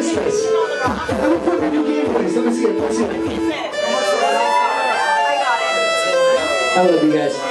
Christmas. And we'll put the new Game Boys. Let me see it. Let's see it. I love you guys.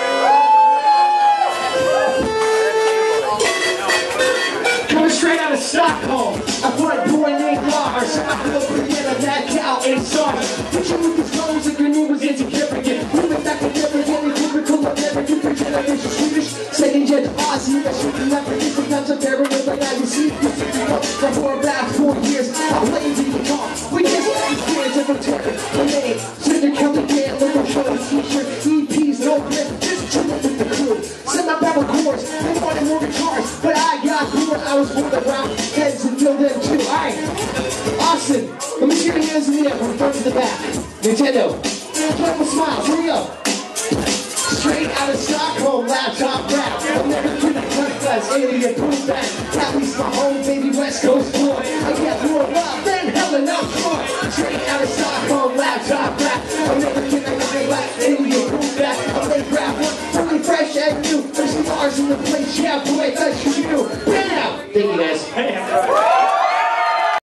Coming straight out of Stockholm, a bright boy named Lars. I feel pretty in a mad cow and sauce. Picture with his clothes and green was insignificant. Moving back and never getting typical of never do generation Swedish. Second gen Aussie, that shit can never get sometimes I'm paranoid, but now you see this is for about 4 years. I'm playing the guitar. We just experience of return. My name, Cinder Kelly Band, local show, t-shirt, EPs, no grip, just chillin' with the crew. Semi-power chords, they wanted more guitars, but I got bored. I was born around heads and feel them too. Alright, Austin, let me see your hands in the air from front to the back. Nintendo, playful smiles, here we go. Straight out of Stockholm, laptop rap. I'm never pretty cut glass, alien, boom back.